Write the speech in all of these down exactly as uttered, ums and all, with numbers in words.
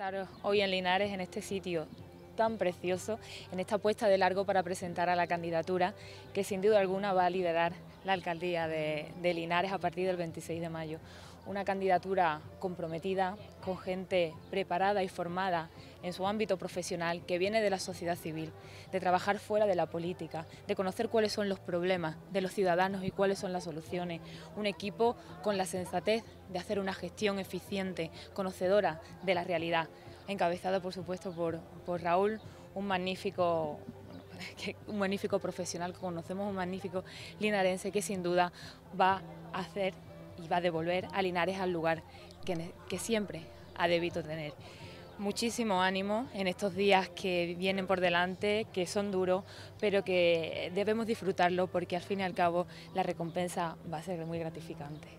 estar hoy en Linares, en este sitio tan precioso, en esta apuesta de largo para presentar a la candidatura que sin duda alguna va a liderar la alcaldía de, de Linares a partir del veintiséis de mayo. Una candidatura comprometida, con gente preparada y formada en su ámbito profesional, que viene de la sociedad civil, de trabajar fuera de la política, de conocer cuáles son los problemas de los ciudadanos y cuáles son las soluciones. Un equipo con la sensatez de hacer una gestión eficiente, conocedora de la realidad, encabezada por supuesto por, por Raúl, un magnífico, un magnífico profesional que conocemos, un magnífico linarense que sin duda va a hacer y va a devolver a Linares al lugar que, que siempre ha debido tener. Muchísimo ánimo en estos días que vienen por delante, que son duros, pero que debemos disfrutarlo porque al fin y al cabo la recompensa va a ser muy gratificante.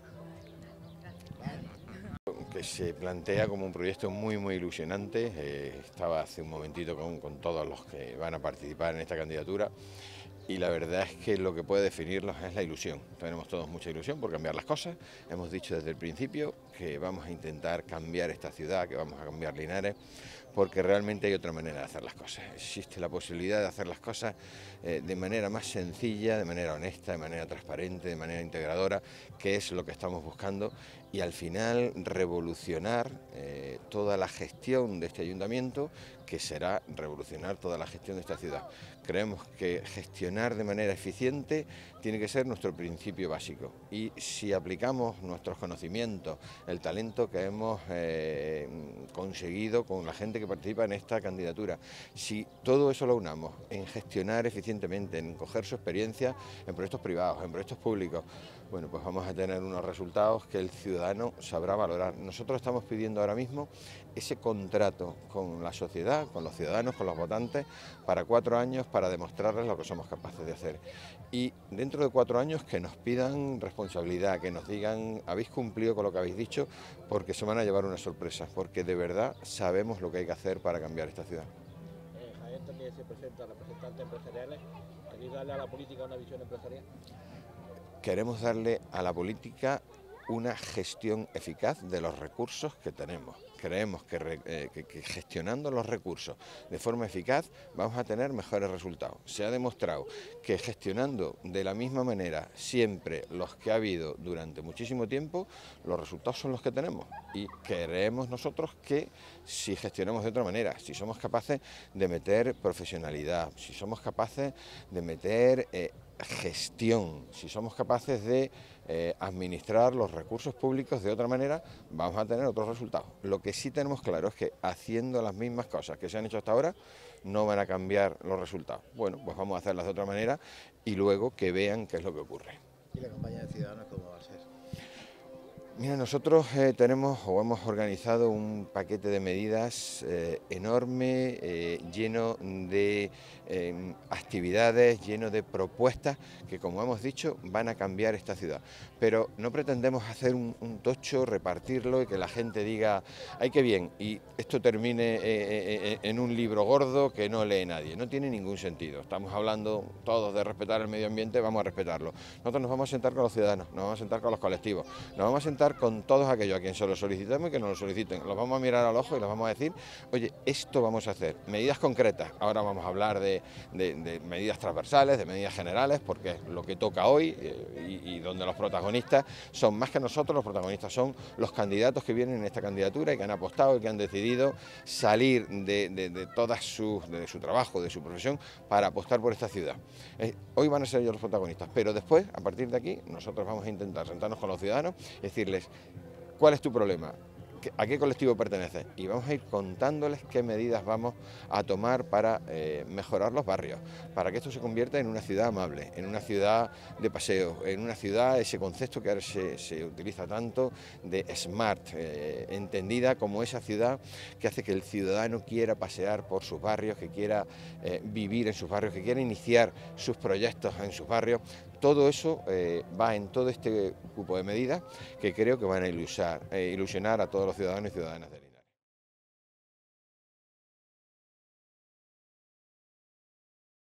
Que se plantea como un proyecto muy muy ilusionante. Eh, estaba hace un momentito con, con todos los que van a participar en esta candidatura y la verdad es que lo que puede definirlos es la ilusión. Tenemos todos mucha ilusión por cambiar las cosas. Hemos dicho desde el principio que vamos a intentar cambiar esta ciudad, que vamos a cambiar Linares, porque realmente hay otra manera de hacer las cosas. Existe la posibilidad de hacer las cosas eh, de manera más sencilla, de manera honesta, de manera transparente, de manera integradora, que es lo que estamos buscando, y al final revolucionar eh, toda la gestión de este ayuntamiento, que será revolucionar toda la gestión de esta ciudad. Creemos que gestionar de manera eficiente tiene que ser nuestro principio básico, y si aplicamos nuestros conocimientos, el talento que hemos eh, conseguido con la gente que participa en esta candidatura, si todo eso lo unamos en gestionar eficientemente, en coger su experiencia en proyectos privados, en proyectos públicos, bueno, pues vamos a tener unos resultados que el ciudadano sabrá valorar. Nosotros estamos pidiendo ahora mismo ese contrato con la sociedad, con los ciudadanos, con los votantes, para cuatro años, para demostrarles lo que somos capaces de hacer. Y dentro de cuatro años que nos pidan responsabilidad, que nos digan, habéis cumplido con lo que habéis dicho, porque se van a llevar una sorpresa, porque de verdad sabemos lo que hay que hacer para cambiar esta ciudad. Eh, a esto que se presenta representantes empresariales, ¿queréis darle a la política una visión empresarial? Queremos darle a la política una gestión eficaz de los recursos que tenemos. Creemos que, eh, que, que gestionando los recursos de forma eficaz vamos a tener mejores resultados. Se ha demostrado que gestionando de la misma manera siempre los que ha habido durante muchísimo tiempo, los resultados son los que tenemos. Y creemos nosotros que si gestionamos de otra manera, si somos capaces de meter profesionalidad, si somos capaces de meter eh, gestión, si somos capaces de eh, administrar los recursos públicos de otra manera, vamos a tener otros resultados. Lo que sí tenemos claro es que haciendo las mismas cosas que se han hecho hasta ahora no van a cambiar los resultados. Bueno, pues vamos a hacerlas de otra manera y luego que vean qué es lo que ocurre. ¿Y la campaña de Ciudadanos cómo va a ser? Mira, nosotros eh, tenemos o hemos organizado un paquete de medidas eh, enorme, eh, lleno de eh, actividades, lleno de propuestas que, como hemos dicho, van a cambiar esta ciudad. Pero no pretendemos hacer un, un tocho, repartirlo y que la gente diga, ¡ay, qué bien!, y esto termine eh, eh, en un libro gordo que no lee nadie. No tiene ningún sentido. Estamos hablando todos de respetar el medio ambiente, vamos a respetarlo. Nosotros nos vamos a sentar con los ciudadanos, nos vamos a sentar con los colectivos, nos vamos a sentar con todos aquellos a quien se lo solicitemos y que nos lo soliciten. Los vamos a mirar al ojo y les vamos a decir, oye, esto vamos a hacer, medidas concretas. Ahora vamos a hablar de, de, de medidas transversales, de medidas generales, porque es lo que toca hoy eh, y, y donde los protagonistas son más que nosotros, los protagonistas son los candidatos que vienen en esta candidatura y que han apostado y que han decidido salir de, de, de todas sus, de su trabajo, de su profesión, para apostar por esta ciudad. Eh, hoy van a ser ellos los protagonistas, pero después, a partir de aquí, nosotros vamos a intentar sentarnos con los ciudadanos y decirles, ¿cuál es tu problema? ¿A qué colectivo perteneces? Y vamos a ir contándoles qué medidas vamos a tomar para eh, mejorar los barrios, para que esto se convierta en una ciudad amable, en una ciudad de paseo, en una ciudad, ese concepto que ahora se, se utiliza tanto, de smart, eh, entendida como esa ciudad que hace que el ciudadano quiera pasear por sus barrios, que quiera eh, vivir en sus barrios, que quiera iniciar sus proyectos en sus barrios. Todo eso eh, va en todo este grupo de medidas que creo que van a ilusionar, eh, ilusionar a todos los ciudadanos y ciudadanas de Linares.